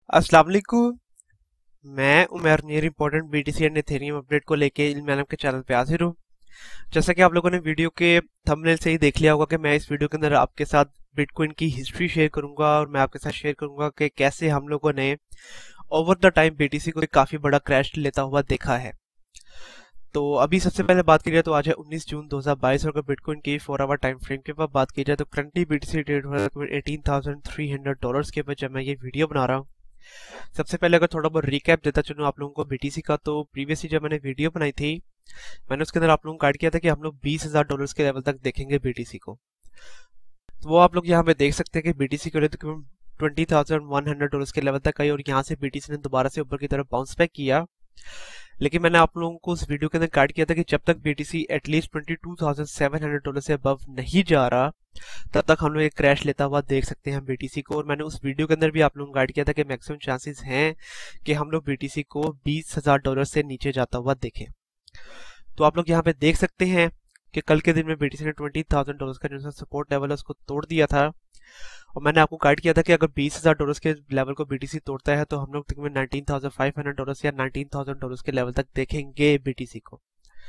अस्सलाम वालेकुम। मैं Umar Nayyar important BTC and Ethereum update को लेके इल्म के चैनल पे हाजिर हूँ। जैसा कि आप लोगों ने वीडियो के थंबनेल से ही देख लिया होगा कि मैं इस वीडियो के अंदर आपके साथ बिटकॉइन की हिस्ट्री शेयर करूंगा और मैं आपके साथ शेयर करूंगा कि कैसे हम लोगों ने ओवर द टाइम बीटीसी को काफी बड़ा क्रैश लेता हुआ देखा है। तो अभी सबसे पहले बात की जाए तो आज है 19 जून 2022 और अगर बिटकॉइन की 4 आवर टाइम फ्रेम के बाद बात की जाए तो करंटली बीटीसी ट्रेड हो रहा है $18,300 के ऊपर जब मैं ये वीडियो बना रहा हूँ। सबसे पहले अगर थोड़ा बहुत रिकैप देता चलूँ आप लोगों को बीटीसी का, तो प्रीवियसली जब मैंने वीडियो बनाई थी मैंने उसके अंदर आप लोगों को गाइड किया था कि हम लोग $20,000 के लेवल तक देखेंगे बीटीसी को। तो वो आप लोग यहाँ पे देख सकते हैं कि बीटीसी के लिए तकरीबन $20,100 के लेवल तक आई और यहाँ से बीटीसी ने दोबारा से ऊपर की तरफ बाउंस बैक किया। लेकिन मैंने आप लोगों को उस वीडियो के अंदर गाइड किया था कि जब तक बीटीसी एटलीस्ट $22,700 से अबव नहीं जा रहा तब तक हम लोग एक क्रैश लेता हुआ देख सकते हैं बीटीसी को। और मैंने उस वीडियो के अंदर भी आप लोगों को गाइड किया था कि मैक्सिमम चांसेस हैं कि हम लोग बीटीसी को $20,000 से नीचे जाता हुआ देखें। तो आप लोग यहाँ पे देख सकते हैं कि कल के दिन में बीटीसी ने $20,000 का जो सपोर्ट लेवल है उसको तोड़ दिया था। और मैंने आपको गाइड किया था कि अगर $20,000 के लेवल को बीटीसी तोड़ता है तो हम लोग तकरीबन $19,500 या $19,000 के लेवल तक देखेंगे बीटीसी को।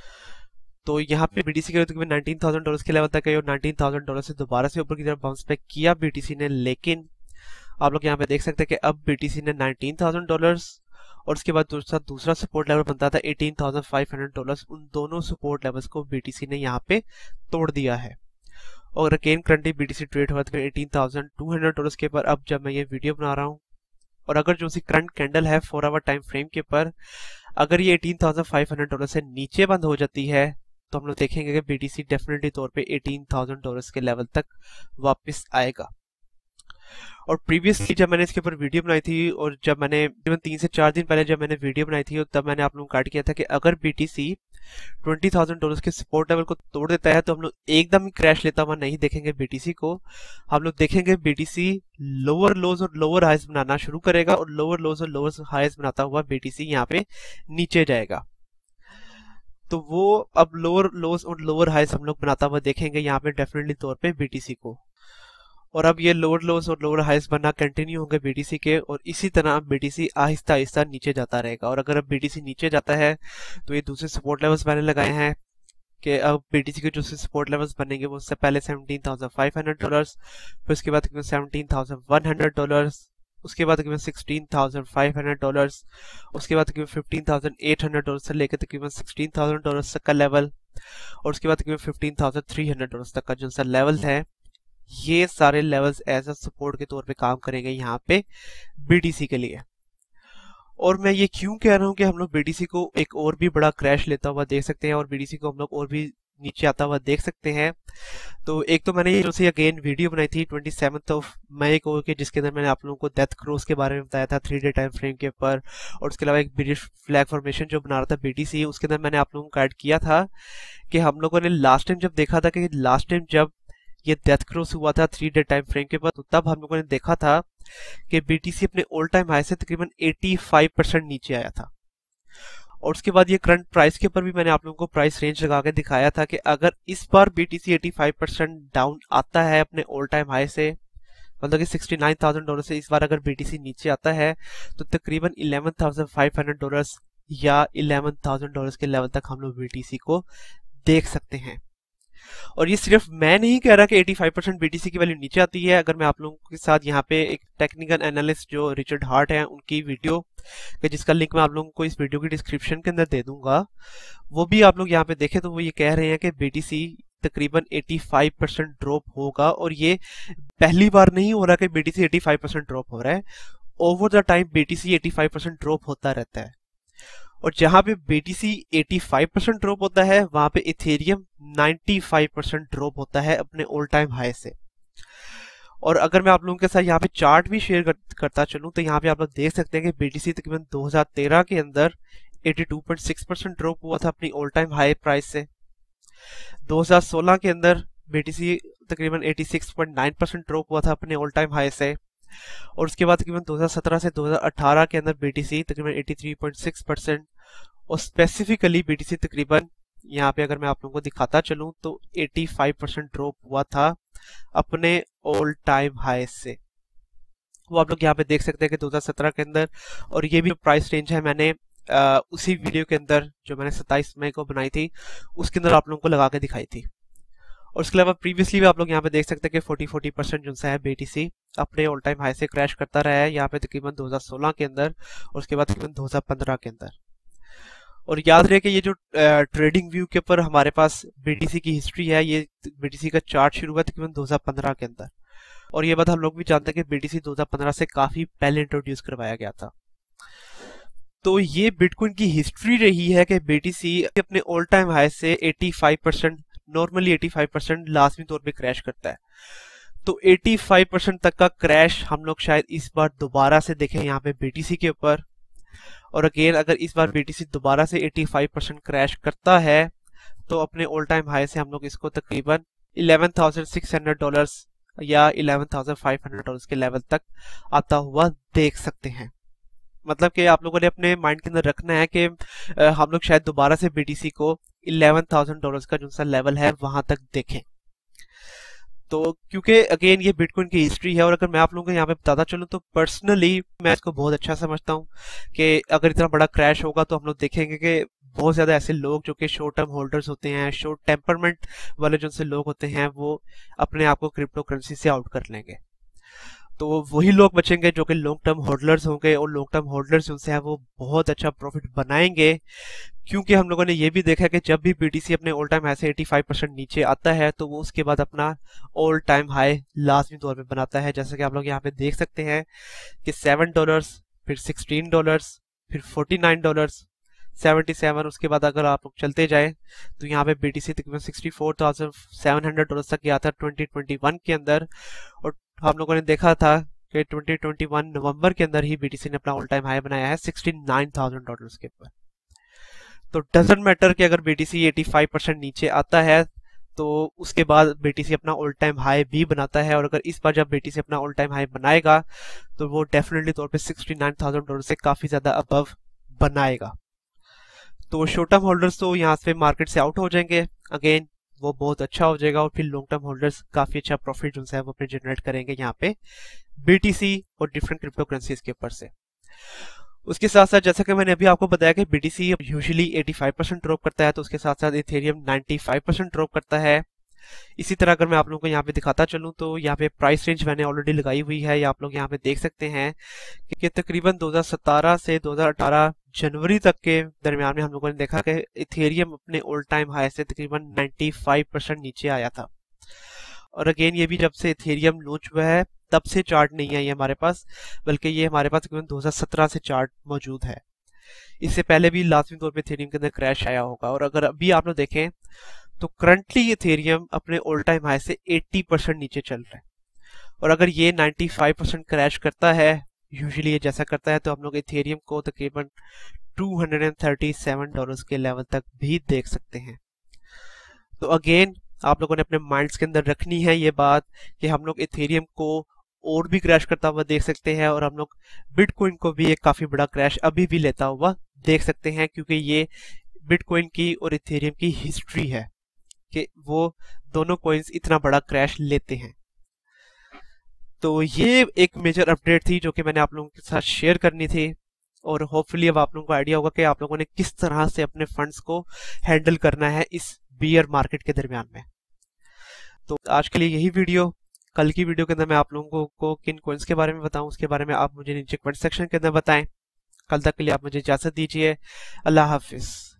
तो यहाँ पे बीटीसी के तकरीबन $19,000 के लेवल तक गए और $19,000 से दोबारा से ऊपर की तरफ बाउंस बैक किया बीटीसी ने। लेकिन आप लोग यहाँ पे देख सकते हैं कि अब बीटीसी ने $19,000 और उसके बाद दूसरा सपोर्ट लेवल बनता था $18,500। उन दोनों सपोर्ट लेवल्स को बीटीसी ने यहाँ पे तोड़ दिया है। और अगेन करंटली बीटीसी ट्रेड हुआ था $18,200 के ऊपर अब जब मैं ये वीडियो बना रहा हूँ। और अगर जो सी करंट कैंडल है 4 आवर टाइम फ्रेम के ऊपर अगर ये $18,500 से नीचे बंद हो जाती है तो हम लोग देखेंगे कि बीटीसी डेफिनेटली तौर पे $18,000 के लेवल तक वापस आएगा। और प्रीवियसली जब मैंने इसके ऊपर वीडियो बनाई थी और जब मैंने 3 से 4 दिन पहले जब मैंने वीडियो बनाई थी तब मैंने आप लोगों को गाइड किया था कि अगर बीटीसी $20,000 के सपोर्ट लेवल को तोड़ देता है तो हम लोग एकदम ही क्रैश लेता हुआ नहीं देखेंगे बीटीसी को। हम लोग देखेंगे बीटीसी लोअर लोज और लोअर हाइज बनाना शुरू करेगा और लोअर लोज और लोअर हाइज बनाता हुआ बीटीसी यहाँ पे नीचे जाएगा। तो वो अब लोअर लोज और लोअर हाइज हम लोग बनाता हुआ देखेंगे यहाँ पे डेफिनेटली तौर पे बीटीसी को। और अब ये लोअर लोज और लोअर हाइज बनना कंटिन्यू होंगे बीटीसी के और इसी तरह बीटीसी आहिस्ता आहिस्ता नीचे जाता रहेगा। और अगर अब बीटीसी नीचे जाता है तो ये दूसरे सपोर्ट लेवल्स मैंने लगाए हैं कि अब बीटीसी के जो सपोर्ट लेवल्स बनेंगे वो उससे पहले $17,500, फिर उसके बाद $17,100, उसके बाद तकरीबन $16,500, उसके बाद तकरीबन $15,800 से लेकर तकरीबन $16,000 तक का लेवल और उसके बाद तकरीबन $15,300 तक का जो सा लेवल है ये सारे लेवल्स एज अ सपोर्ट के तौर पे काम करेंगे यहाँ पे बीटीसी के लिए। और मैं ये क्यों कह रहा हूँ कि हम लोग बीटीसी को एक और भी बड़ा क्रैश लेता हुआ देख सकते हैं और बीटीसी को हम लोग और भी नीचे आता हुआ देख सकते हैं। तो एक तो मैंने ये जो सी अगेन वीडियो बनाई थी 27 मई को कि जिसके अंदर मैंने आप लोगों को डेथ क्रॉस के बारे में बताया था 3 डे टाइम फ्रेम के ऊपर। और उसके अलावा एक ब्रिटिश फ्लैग फॉर्मेशन जो बना रहा था बीटीसी उसके अंदर मैंने आप लोगों को गाइड किया था कि हम लोगों ने लास्ट टाइम जब देखा था कि लास्ट टाइम जब ये डेथ क्रॉस हुआ था 3 डे टाइम फ्रेम के बाद तो तब हम लोगों ने देखा था कि बीटीसी अपने ऑल टाइम हाई से तकरीबन 85% नीचे आया था। और उसके बाद ये करंट प्राइस के ऊपर भी मैंने आप लोगों को प्राइस रेंज लगा के दिखाया था कि अगर इस बार बीटीसी 85% डाउन आता है अपने ऑल टाइम हाई से मतलब कि $69,000 से इस बार अगर बीटीसी नीचे आता है तो तकरीबन $11,500 या $11,000 के लेवल तक हम लोग बीटीसी को देख सकते हैं। और ये सिर्फ मैं नहीं कह रहा कि 85% बीटीसी की वैल्यू नीचे आती है। अगर मैं आप लोगों के साथ यहाँ पे एक टेक्निकल एनालिस्ट जो रिचर्ड हार्ट है उनकी वीडियो जिसका लिंक मैं आप लोगों को इस वीडियो की डिस्क्रिप्शन के अंदर दे दूंगा वो भी आप लोग यहाँ पे देखें तो वो ये कह रहे हैं कि बीटीसी तकरीबन 85% ड्रॉप होगा। और ये पहली बार नहीं हो रहा कि बीटीसी 85% ड्रॉप हो रहा है, over the time BTC 85% drop होता रहता है। और जहां पे बीटीसी 85% ड्रॉप होता है वहां पे इथेरियम 95% ड्रॉप होता है अपने ऑल टाइम हाई से। और अगर मैं आप लोगों के साथ यहाँ पे चार्ट भी शेयर करता चलूं तो यहाँ पे आप लोग देख सकते हैं कि बीटीसी तकरीबन 2013 के अंदर 82.6% ड्रॉप हुआ था अपनी ऑल टाइम हाई प्राइस से। 2016 के अंदर बीटीसी तकरीबन 86.9% ड्रॉप हुआ था अपने ऑल टाइम हाई से। और उसके बाद तकरीबन 2017 से 2018 के अंदर बीटीसी तकरीबन 83.6% और स्पेसिफिकली बीटीसी तकरीबन यहाँ पे अगर मैं आप लोगों को दिखाता चलूं तो 85% ड्रॉप हुआ था अपने ऑल टाइम हाई से। वो आप लोग यहाँ पे देख सकते हैं कि 2017 के अंदर, और ये भी जो प्राइस रेंज है मैंने उसी वीडियो के अंदर जो मैंने 27 मई को बनाई थी उसके अंदर आप लोगों को लगा के दिखाई थी। और उसके अलावा प्रीवियसली भी आप लोग यहाँ पे देख सकते हैं कि 40% जो सा है BTC अपने ऑल टाइम हाई से क्रैश करता रहा है, यहाँ पे तकरीबन 2016 के अंदर और उसके बाद तकरीबन 2015 के अंदर। और याद रहे कि ये जो ट्रेडिंग व्यू के ऊपर हमारे पास BTC की हिस्ट्री है, ये BTC का चार्ट शुरू हुआ तकरीबन 2015 के अंदर, और ये बात हम लोग भी जानते हैं कि BTC 2015 से काफी पहले इंट्रोड्यूस करवाया गया था। तो ये बिटकॉइन की हिस्ट्री रही है कि BTC अपने ऑल टाइम हाई से 85%, नॉर्मली 85% लाजमी तौर पे क्रैश करता है। तो 85% तक का क्रैश हम लोग शायद इस बार दोबारा से देखें यहाँ पे BTC के ऊपर। और अगेन अगर इस बार BTC दोबारा से 85% क्रैश करता है तो अपने ऑल टाइम हाई से हम लोग इसको तकरीबन $11,600 या $11,500 के लेवल तक आता हुआ देख सकते हैं। मतलब कि आप लोगों ने अपने माइंड के अंदर रखना है कि हम लोग शायद दोबारा से BTC को $11,000 का जो सा लेवल है वहां तक देखें। तो क्योंकि अगेन ये बिटकॉइन की हिस्ट्री है, और अगर मैं आप लोगों को यहाँ पे बताता चलूँ तो पर्सनली मैं इसको बहुत अच्छा समझता हूँ कि अगर इतना बड़ा क्रैश होगा तो हम लोग देखेंगे कि बहुत ज्यादा ऐसे लोग जो कि शॉर्ट टर्म होल्डर्स होते हैं, शॉर्ट टेम्परमेंट वाले जो से लोग होते हैं, वो अपने आप को क्रिप्टो करेंसी से आउट कर लेंगे। तो वही लोग बचेंगे जो कि लॉन्ग टर्म होल्डर्स होंगे, और लॉन्ग टर्म होल्डर्स उनसे है वो बहुत अच्छा प्रॉफिट बनाएंगे। क्योंकि हम लोगों ने ये भी देखा कि जब भी BTC अपने ऑल टाइम हाई से 85% नीचे आता है तो वो उसके बाद अपना ऑल टाइम हाई लाजमी तौर पे बनाता है। जैसे कि आप लोग यहाँ पे देख सकते हैं कि $7, फिर $16, फिर $49, 77, उसके बाद अगर आप लोग चलते जाए तो यहाँ पे BTC तकरीबन $64,700 तक गया था 2021 के अंदर। और हम लोगों ने देखा था कि 2021 नवंबर के अंदर ही BTC ने अपना ऑल टाइम हाई बनाया है $69,000 के ऊपर। तो डजेंट मैटर कि अगर BTC 85% नीचे आता है तो उसके बाद BTC अपना ऑल टाइम हाई भी बनाता है, और अगर इस बार जब BTC अपना ऑल टाइम हाई बनाएगा तो वो डेफिनेटली तौर पे $69,000 से काफी ज्यादा अबव बनाएगा। तो शॉर्ट टर्म होल्डर्स तो यहाँ से मार्केट से आउट हो जाएंगे, अगेन वो बहुत अच्छा हो जाएगा, और फिर लॉन्ग टर्म होल्डर्स काफी अच्छा प्रॉफिट जो है वो अपने जनरेट करेंगे यहाँ पे BTC और डिफरेंट क्रिप्टो करेंसीज के ऊपर से। उसके साथ साथ जैसा कि मैंने अभी आपको बताया कि BTC यूजुअली 85% ड्रॉप करता है, तो उसके साथ साथ इथेरियम 95% ड्रॉप करता है। इसी तरह अगर मैं आप लोगों को यहाँ पे दिखाता चलूँ तो यहाँ पे प्राइस रेंज मैंने ऑलरेडी लगाई हुई है, या आप लोग यहाँ पे देख सकते हैं कि तकरीबन 2017 से 2018 जनवरी तक के दरमियान में हम लोगों ने देखा कि इथेरियम अपने ऑल टाइम हाई से तकरीबन 95% नीचे आया था। और अगेन ये भी जब से इथेरियम लॉन्च हुआ है तब से चार्ट नहीं है ये हमारे पास, बल्कि ये हमारे पास तकरीबन 2017 से चार्ट मौजूद है। इससे पहले भी लाजमी तौर पे इथेरियम के अंदर क्रैश आया होगा। और अगर अभी आप लोग देखें तो करंटली इथेरियम अपने ऑल टाइम हाई से 80% नीचे चल रहा है, और अगर ये 95% क्रैश करता है, यूजुअली ये जैसा करता है, तो हम लोग इथेरियम को तकरीबन $237 के लेवल तक भी देख सकते हैं। तो अगेन आप लोगों ने अपने माइंड्स के अंदर रखनी है ये बात कि हम लोग इथेरियम को और भी क्रैश करता हुआ देख सकते हैं, और हम लोग बिटकॉइन को भी एक काफी बड़ा क्रैश अभी भी लेता हुआ देख सकते हैं, क्योंकि ये बिटकॉइन की और इथेरियम की हिस्ट्री है कि वो दोनों कॉइन्स इतना बड़ा क्रैश लेते हैं। तो ये एक मेजर अपडेट थी जो कि मैंने आप लोगों के साथ शेयर करनी थी, और होपफुली अब आप लोगों को आइडिया होगा कि आप लोगों ने किस तरह से अपने फंड्स को हैंडल करना है इस बियर मार्केट के दरमियान में। तो आज के लिए यही वीडियो। कल की वीडियो के अंदर मैं आप लोगों को किन कॉइन्स के बारे में बताऊं उसके बारे में आप मुझे नीचे कमेंट सेक्शन के अंदर बताएं। कल तक के लिए आप मुझे इजाजत दीजिए। अल्लाह हाफिज।